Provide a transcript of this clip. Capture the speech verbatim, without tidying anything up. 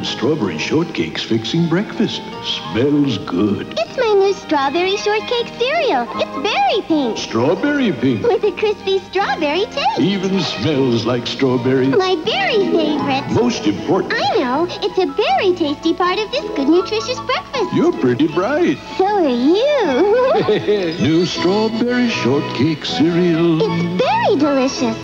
strawberry shortcake's fixing breakfast. Smells good. It's my new strawberry shortcake cereal. It's berry pink. Strawberry pink. With a crispy strawberry taste. Even smells like strawberries. My very favorite. Most important. I know. It's a very tasty part of this good, nutritious breakfast. You're pretty bright. So are you. New strawberry shortcake cereal. It's very delicious.